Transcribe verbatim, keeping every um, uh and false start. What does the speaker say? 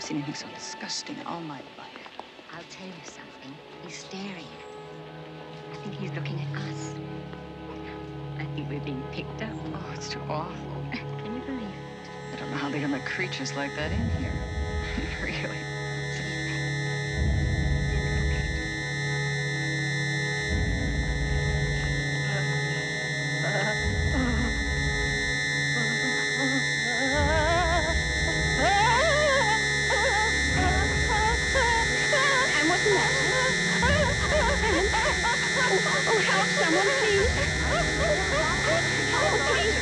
seen anything so disgusting in all my life. I'll tell you something. He's staring. I think he's looking at us. I think we're being picked up. Oh, it's too awful. Can you believe it? I don't know how they can let creatures like that in here. Really. Oh, help someone, please. Oh, please.